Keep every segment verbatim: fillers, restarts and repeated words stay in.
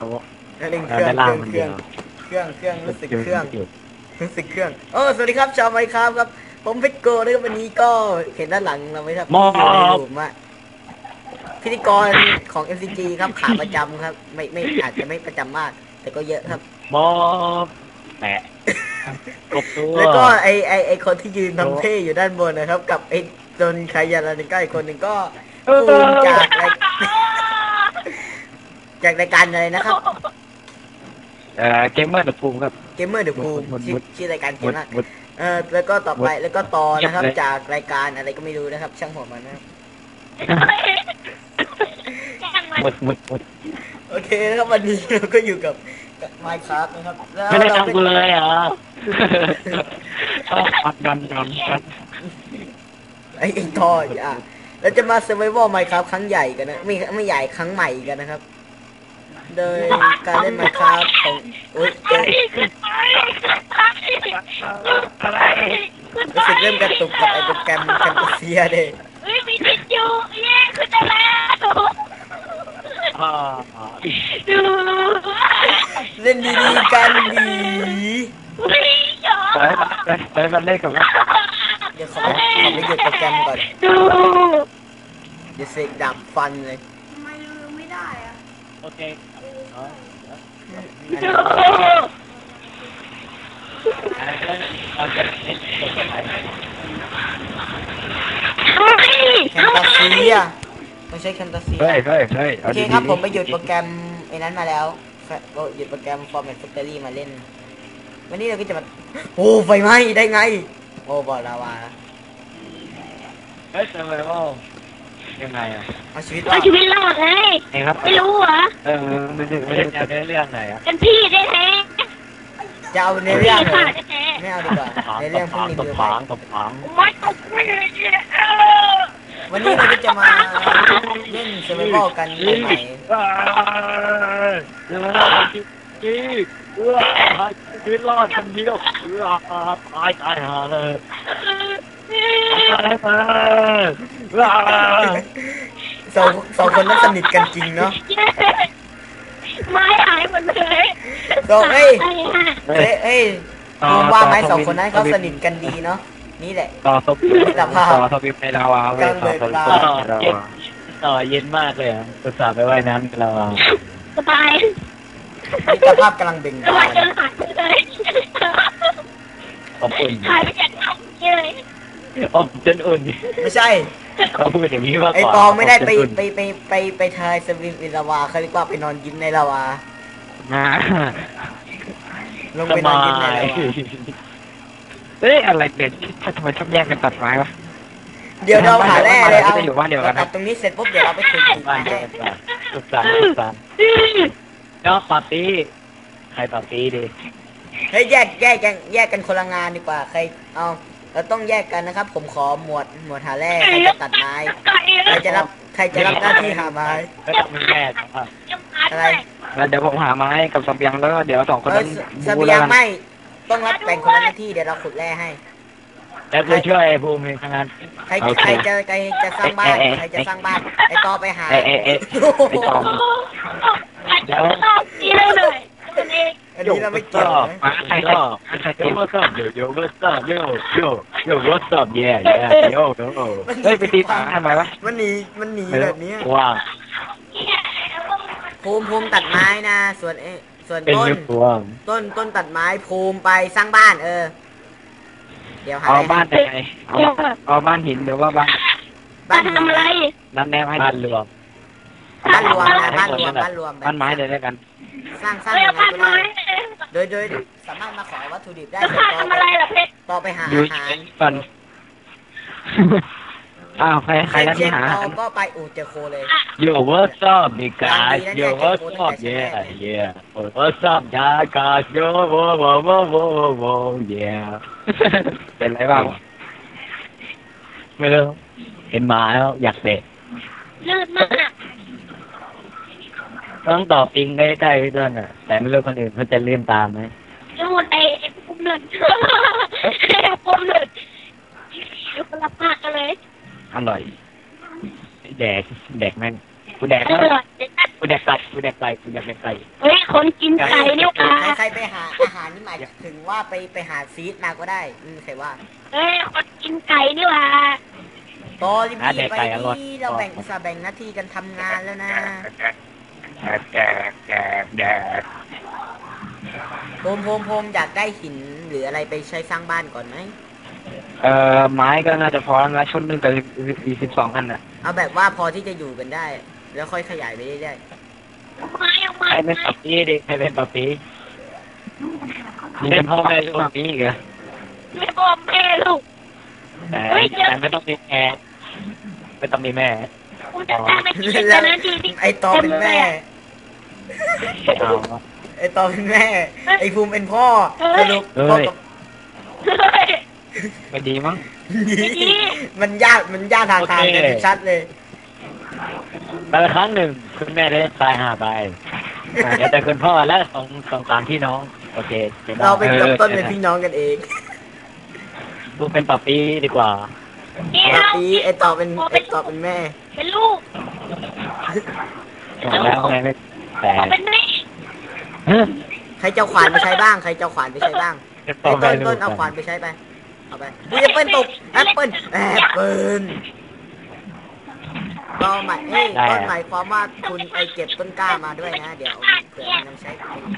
ชว์เร่งเครื่องเครื่องเครื่องเครื่องเครื่องรู้สึกเครื่องรู้สึกเครื่องโอ้สวัสดีครับชาวไมค์ครับครับผมเพชรโกนะครับวันนี้ก็เห็นด้านหลังเราไหมครับที่อยู่ในหลุมอะพิธีกรของ เอ็ม ซี จี ครับขาประจำครับไม่ไม่อาจจะไม่ประจำมากแต่ก็เยอะครับมอบแปะกบตัวแล้วก็ไอไอไอคนที่ยืนทำเท่อยู่ด้านบนนะครับกับไอจนใครยาลานิก้าอีกคนหนึ่งก็ภูมิจากรายจากรายการอะไรนะครับเอ่อเกมเมอร์เดอะภูมิครับเกมเมอร์เดอะภูมิชื่อชื่อรายการเกมมากเออแล้วก็ต่อไปแล้วก็ต่อนะครับจากรายการอะไรก็ไม่รู้นะครับช่างหัวมันนะครับหมดหมดหมดโอเคนะครับวันนี้เราก็อยู่กับไมค์ครับนะครับไม่ได้ทำกูเลยอ่ะอัดกันกันกันไอ้ไอ้ทออย่าเราจะมาเซอร์ไววัลไมค์ครับครั้งใหญ่กันนะไม่ไม่ใหญ่ครั้งใหม่กันนะครับโดยการเล่นไมค์ครับของโอ๊ยรู้สึกเริ่มกระตุกกับไอ้โปรแกรมแคมปัสเซียเลยเฮ้ยมีติดอยู่เย้คือจะแล้วเล่นดีๆกันดีไปไปไปมันเล่นกับเดี๋ยวขอขอไปหยุดโปรแกรมก่อนเดี๋ยวเสกดับฟันเลยทำไมลืมไม่ได้อะโอเคแคมปัสเซียไม่ใช่แคมปัสเซียเฮ้ยเฮ้ยเฮ้ยโอเคครับผมไปหยุดโปรแกรมไอ้นั้นมาแล้วหยุดโปรแกรม Format Factory มาเล่นวันนี้เราก็จะมาโอ้ไฟไหม้ได้ไงโอ้บอกลาวาเฮ้ยทำไมว่ายังไงอ่ะเอาชีวิตรอดเอาชีวิตรอดเลยไม่รู้เหรอเออไม่ได้ไม่ได้เรื่องไหนอ่ะเป็นพี่ได้แท้จะเอาในเรื่องเหรอไม่เอาดีกว่าในเรื่องพวกนี้ตบฝังตบฝังวันนี้เราก็จะมาเล่นเซอร์ไววัลกันใหม่เดี๋ยวเราจีเออชีวิตรอดคนเดียวเออตายตายหาเลยตายตายสองสองคนนั้นสนิทกันจริงเนาะไม้หายหมดเลยสองเฮ้ยเฮ้ยเฮ้ยผมว่าไม้สองคนนั้นเขาสนิทกันดีเนาะนี่แหละต่อสปิต่อสปิในลาวาเว้ยต่อสปิต่อเย็นมากเลยอ่ะอุตส่าห์ไปว่ายน้ำลาวาสบายมิตรภาพกำลังเบ่งบานอบอุ่นหายไปจากท้องเลยอบจนอุ่นไม่ใช่เขาพูดอย่างนี้ว่าไอปอไม่ได้ไปไปไปไปไปทายสวิมในลาวาเขาเรียกว่าไปนอนยิ้มในลาวาลงไปนอนยิ้มในลาวาเฮ้ยอะไรเด็ดทำไมชอบแยกกันตัดไม้วะเดี๋ยวเราหาแร่เลยเอาอยู่บ้านเดียวกันตัดตรงนี้เสร็จปุ๊บเดี๋ยวเราไปคุยกันบ้านเดียวกันสุดสันสุดสันแล้วปาร์ตี้ใครปาร์ตี้ดิเฮ้ยแยกแยกกันแยกกันคนละงานดีกว่าใครเอาเราต้องแยกกันนะครับผมขอหมวดหมวดหาแร่ใครจะตัดไม้ใครจะรับใครจะรับหน้าที่หาไม้ก็ต้องแยกอะไรแล้วเดี๋ยวผมหาไม้กับสับยังแล้วก็เดี๋ยวสองคนนั้นสับยังไม่ต้องรับแบ่งคนละหน้าที่เดี๋ยวเราขุดแร่ให้แล้วไปช่วยภูมิขนาดใครใครจะใครจะสร้างบ้านใครจะสร้างบ้านไอต่อไปหาไอไอไอไอต่อเดี๋ยวนี่เลยเลยอันนี้เราไม่เกี่ยวนะใครก็ใครก็ว่าชอบเดี๋ยวเดี๋ยวก็ชอบเดี๋ยวเดี๋ยวเดี๋ยวก็ชอบแย่แย่เดี๋ยวเดี๋ยวเฮ้ยไปตีตาทำไมวะมันหนีมันหนีแบบนี้ว้าภูมิภูมิตัดไม้นะส่วนเอส่วนต้นต้นต้นตัดไม้ภูมิไปสร้างบ้านเออเดี๋ยวหาเอาบ้านไหนเอาเอาบ้านหินหรือว่าบ้านบ้านทำอะไรบ้านแนวให้บ้านรวมบ้านรวมนะบ้านรวมบ้านรวมบ้านไม้เลยด้วยกันสร้างสร้างยังไงก็ได้โดยโดยสามารถมาขอวัตถุดิบได้ต่อไปต่อไปหาอาหารก่อนอ้าวใครใครนั่นที่หาก็ไปอู่เจอโคเลยโย่ว่าชอบดีกาโย่ว่าชอบเย่เย่โอ้ว่าชอบยากาโย่โว้โว้โว้โว้โว้เย่เป็นไรบ้างไม่รู้เห็นหมาแล้วอยากเตะลื่นมากต้องตอบอิงได้ได้ด้วยน่ะแต่ไม่รู้คนอื่นเขาจะเลื่อนตามไหมลื่นไอ้ปุ่มลื่นปุ่มลื่นอยู่คนละภาคกันเลยอร่อยแดกแดกแม่งกูแดกอร่อยกูแดกไก่กูแดกไก่กูแดกไก่เฮ้ยคนกินไก่เนี่ยว่ะใครใครไปหาอาหารนี่หมายถึงว่าไปไปหาซีดมาก็ได้อืมใครว่าเฮ้ยคนกินไก่นี่ว่ะตอรีบๆไปที่เราแบ่งอุตส่าห์แบ่งหน้าที่กันทำงานแล้วนะแดกแดกแดกแดกโพมโพมโพมอยากได้หินหรืออะไรไปใช้สร้างบ้านก่อนไหมเอ่อไม้ก็น่าจะพอแล้วนะชุดหนึ่งแต่สี่สิบสองอันน่ะเอาแบบว่าพอที่จะอยู่กันได้ แล้วค่อยขยายไปเรื่อยไม่เอาไม่ใครเป็นไม่ปัปปี้ดิใครเป็นปัปปี้นี่เป็นพ่อแม่ลูกปัปปี้อีกเหรอไม่บอกแม่ลูกแต่แต่ไม่ต้องมีแม่ไม่ต้องมีแม่กูจะสร้างในที่ๆเป็นแล้วนาทีที่ไอตอเป็นแม่เอาไอตอเป็นแม่ ไอภูมิเป็นพ่อสรุปพ่อกับเฮ้ยไม่ดีมั้งมันยากมันยากทางทางกันชัดเลยแต่ละครั้งหนึ่งคุณแม่ได้ตายห่าไปอ่าเดี๋ยวแต่คุณพ่อและสองสองสามพี่น้องโอเคก็ได้เราเป็นกับต้นเป็นพี่น้องกันเองลูกเป็นปัปปี้ดีกว่าเดี๋ยปาวปีไอต่อเป็นไอต่อเป็นแม่เป็นลูกแล้วไงไม่แต่ขอเป็นแม่ใครเจ้าขวานไปใช้บ้าง ใครเจ้าขวานไปใช้บ้างไอต้นต้นเอาขวานไปใช้ไป เอาไปดูแอปเปิลตกแอปเปิลแอปเปิลก็หมายเฮ้ยต้นหมายความว่าคุณไอเก็บต้นกล้ามาด้วยนะ เดี๋ยวเผื่อมันต้องใช้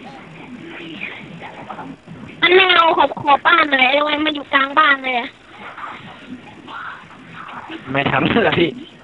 มันแนวขอบขอบบ้านเลยทำไมมันอยู่กลางบ้านเลยอะไม่ทำอะไร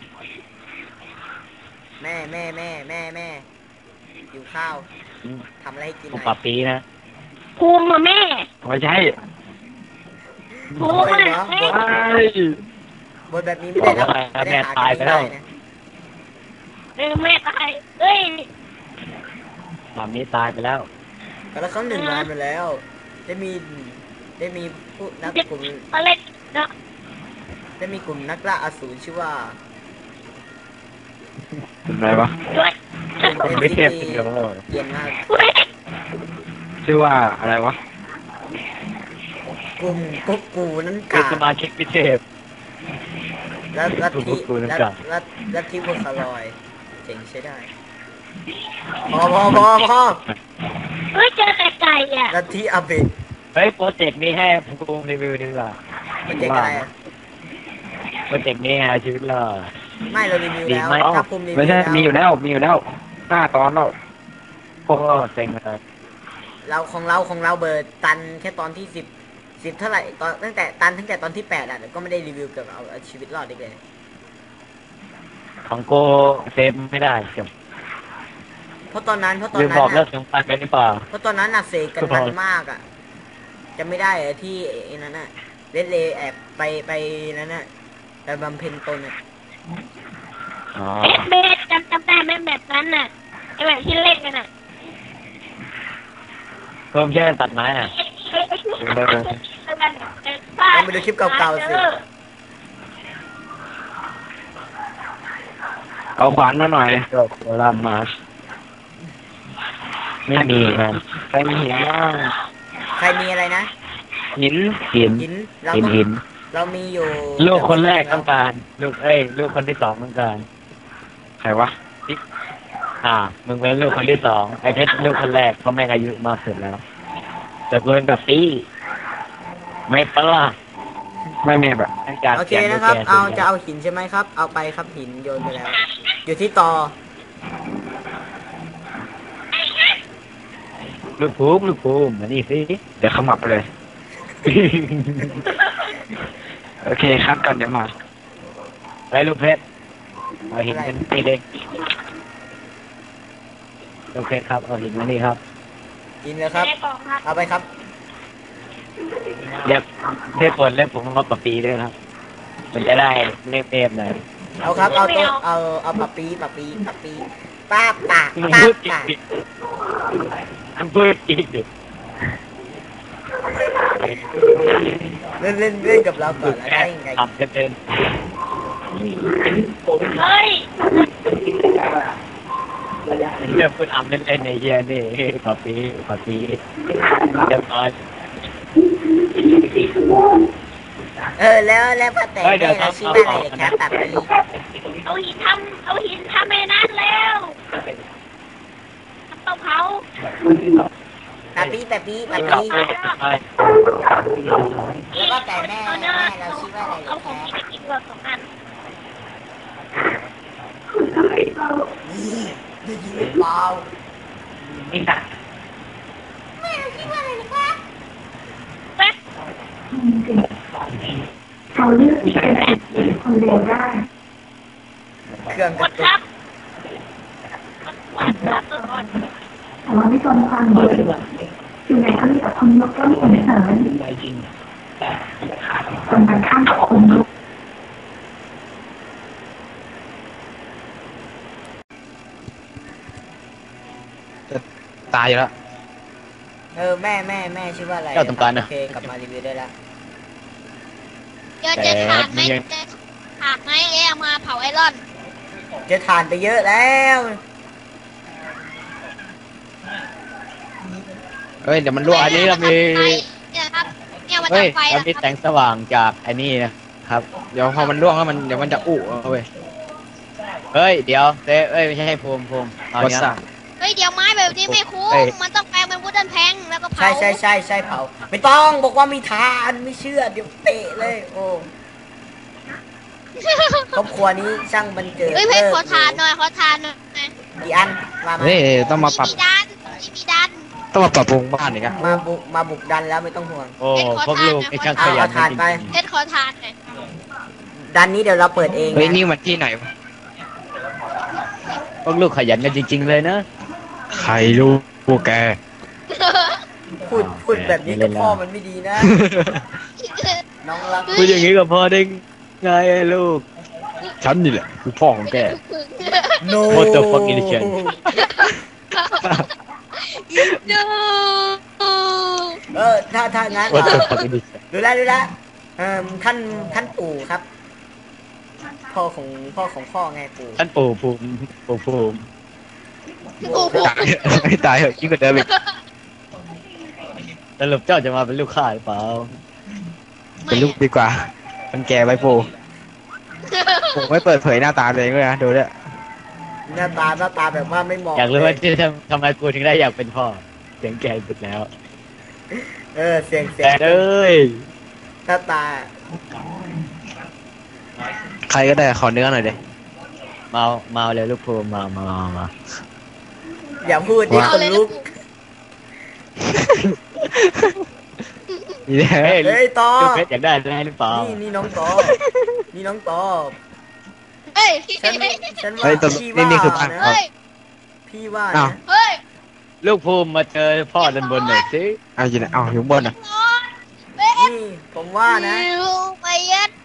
แม่แม่แม่แม่แม่อยู่ข้าวทำอะไรให้กินหลูน่กอยปัปปี้นะภูมิมาแม่ไม่ใช่ภูมิไม่มาเหรอแม่บทบทแบบนี้ไม่ได้นะไม่ได้หากันง่ายๆนะเออแม่ตายเอ้ยตอนนี้ตายไปแล้วแล้วเขาหนึ่งนานมาแล้ว ได้มีได้มีผู้นักกลุ่มอะไรเนาะได้มีกลุ่มนักล่าอสูรชื่อว่าเป็นไรวะด้วยกลุ่มไม่เอ็นเทีซียบกันเดี๋ยวเย็นมากเฮ้ยชื่อว่าอะไรวะกลุ่มกุ๊กกูนั้นคือกาสมาชิกพิเศษแล้วลัทธิกุ๊กกูนั้นลัทกากลัทลัทธิบุคลอยเจ๋งใช้ได้พอพอพอพอเฮ้ยเจอแต่ไก่อ่ะลัทธิอาเบะเฮ้ยโปรเจกต์นี้ให้ภูมิรีวิวดีกว่ามันเจ๋งอะไรอ่ะโปรเจกต์นี้ฮะชีวิตเราไม่เรารีวิวแล้วดีไหมถ้าภูมิรีวิวไม่ใช่แล้วมีอยู่แล้วมีอยู่แล้วห้าตอนแล้วโอ้เซ็งเลยเราของเราของเราเบิร์ดตันแค่ตอนที่สิบสิบเท่าไหร่ตอนตั้งแต่ตันตั้งแต่ตอนที่แปดอ่ะแต่ก็ไม่ได้รีวิวเกี่ยวกับเอาเอาชีวิตรอดอีกเลยของโกเซฟไม่ได้เสียเพราะตอนนั้นเพราะตอนลืมนั้บอกนเลิน่ะกสงการไปหรือเปล่าเพราะตอนนั้นน่ะเสกกันมันมากอ่ะจะไม่ได้เหรอที่ไอ้นั้นน่ะเลดเลแอบไปไปนั้นน่ะไปบำเพ็ญตนอ่ะอ๋อเอ็ดเบสจำจำได้ไหมแบบนั้นน่ะไอแบบที่เล่นกันน่ะเพิ่มแค่ตัดไม้อ่ะลองไปดูคลิปเก่าๆสิเอาขวานมาหน่อยโบราณมาไม่มีมันใครมีหินบ้างใครมีอะไรนะหินหินหินเราหินต้องหินเรามีอยู่ลูกคนแรกต้องการ ลูกเอ้ยลูกคนที่สองต้องการใครวะอ่ามึงเป็นลูกคนที่สองไอ้เพชรลูกคนแรกเพราะแม่งอายุมากสุดแล้วแต่กูเป็นแบบปี้ไม่ปะล่ะไม่มีแบบการโอเคนะครับ เอาจะเอาหินใช่ไหมครับ เอาไปครับหินโยนไปแล้ว อยู่ที่ต่อลูกภูมิลูกภูมิมานี่สิเดี๋ยวขมับไปเลย โอเคครับก่อนเดี๋ยวมาไปลูกเพชรเอาหินกันนี่เลยลูกเพชรครับเอาหินมานี่ครับกินเลยครับ เอาไปครับเรียกเทพผลเรียกผมมาปะปีด้วยครับ มันจะได้เรียบเรียบหน่อยเอาครับ เอาตัวเอาเอาปะปีปะปีปะปีป้าปากมึงป้าพูดจริงปากดิมึงพูดจริงดิเล่นเล่นเล่นกับเราก่อนแล้วได้ยังไงทำกันเป็นเฮ้ยเรื่องพูดอ่ำเล่นๆในเฮียนี่ปะปีปะปีเรียบร้อยเออแล้วแล้วป้าแต่ได้เราชื่อว่าอะไรครับปะปีเอาหินทำเอาหินทำไอ้นั้นแล้วตาปีตาปีตาไม่กลับปีไปแล้วก็ไก่แม่แม่เราชื่อว่าอะไรเอานะขคองรับพี่ไปกินก่อนสองอันนี่ได้ยินหรือเปล่าไม่ตัดแม่เราชื่อว่าอะไรนะคะแป๊ะเขาเลือกที่จะเป็นคนเร็วได้เครื่องกกระดตุครักบกดครับก่อนแต่ว่าไม่ทนความเบื่ออยู่ในก็มีแต่คนยกย่องสรรเสริญคนกันข้ามกับคนลุกตายอยู่แล้วเออแม่แม่แม่ชื่อว่าอะไรเจ้าต้องการนะโอเคกลับมารีวิวได้แล้วเดี๋ยวจะถามไหมจะถามไหมเอ๊ะเอามาเผาไอรอนเจะทานไปเยอะแล้วเฮ้ยเดี๋ยวมันรั่วอันนี้เรามีเนี่ยครับเนี่ยมาเฮ้ยทำไฟเรานะมีคแสรับงสว่างจากไอ้นี่นะครับเดี๋ยวพอมันรั่วแล้วมันเดี๋ยวมันจะอู้เอาเว้ยเฮ้ยเดี๋ยวเต้เอ้ยไม่ใช่ภูมิภูมิเอาวัเนี้ยสดุเฮ้ยเดี๋ยวไม้แบบนี้ไม่คุ้เอ้ยมมันต้องแปลงเป็นวูดเดิลแพงแล้วก็เผาใช่ใช่ใช่ใช่เผาไม่ต้องบอกว่ามีทานไม่เชื่อเดี๋ยวเตะเลยโอ้ครอบครัวนี้ช่างบันเจิดเฮ้ยเพชรลิกขอทานหน่อยขอทานหน่อยกี่อันมามาเฮ้ยต้องมาปรับมีดันมีดันต้องมาปรับปรุงบ้านอีกอะมาบุกมาบุกดันแล้วไม่ต้องห่วงโอ้พวกลูกไอ้ช่างขเอายัเอานทานไปเพชรขอทานหน่อยดันนี้เดี๋ยวเราเปิดเองเฮ้ยนะนี่มันที่ไหนวะพวกลูกขยันกันจริง ๆ เลยนะใครรู้พวกแกพูดพูดแบบนี้กับพ่อมันไม่ดีนะ น้องรักพูดอย่างนี้กับพ่อได้ไงไอ้ลูกฉันนี่แหละคือพ่อของแกโน What the fuck is this? ดูเออถ้าถ้างั้นว่าเอ่จะอฟังกันดิดูแลวดูแลวเอ่อท่านท่านปู่ครับ พ่อของพ่อของพ่อไงปู่ท่านปู่ภูมิปู่ภูมิกูผูตายไม่ตายเหรอะยิ่งกว่าเดิมอีกสรุปเจ้าจะมาเป็นลูกข้าหรือเปล่าเป็นลูกดีกว่า มันแก่ไปปู่ปู่ไม่เปิดเผยหน้าตาตัวเองเลยนะดูด้วยหน้าตาหน้าตาแบบว่าไม่มองอยากรู้ว่าเลยที่ทำทำไมกูถึงได้อยากเป็นพ่อเสียงแก่สุดแล้วเออเสียงเสียแต่งเอ้ยหน้าตาใครก็ได้ขอเนื้อหน่อยดิเมาเมาเลยลูกภูมิมามามามาอย่าพูดดิว้าคนลุกนี่แหละเฮ้ยเฮ้ยต่อลูกเพชรอยากได้อะไรหรือเปล่านี่นี่น้องต่อนี่น้องต่อเฮ้ยฉันฉันว่าเฮ้ยตบพี่นี่ว่านี่คือบ้านนะเขาเฮ้ยพี่ว่าอ้านะวเฮ้ยลูกภูมิมาเจอพ่อด้านบนหน่อยสิเอาอยู่ไหนเอาอยู่ข้างบนอ่ะนอนเบ็ดนี่ผมว่านะไปยัด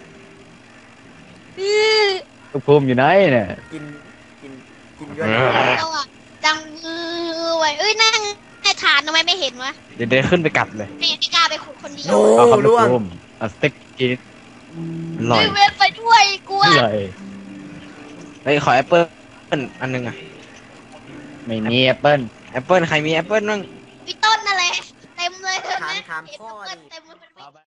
ลูกภูมิอยู่ไหนเนี่ยกินกินกินด้วยเราอะดังมือไว้เอ้ยนั่งในฐานทำไมไม่เห็นวะเดี๋ยวเดินขึ้นไปกัดเลยไม่ไม่กล้าไปขุดคนเดียวโอ้เอาครับลูกล่วงภูมิเอาสเต็กกินอร่อยเฮ้ยเว็บไปด้วยกลัวเลยเฮ้ยขอแอปเปิ้ลอันหนึงอ่ะไม่มีแอปเปิ้ลแอปเปิ้ลใครมีแอปเปิ้ลบ้างพี่ต้นนั่นแหละเต็มเลยเห็นไหมถามถามเห็นพ่อเพื่อนดิเต็มเลย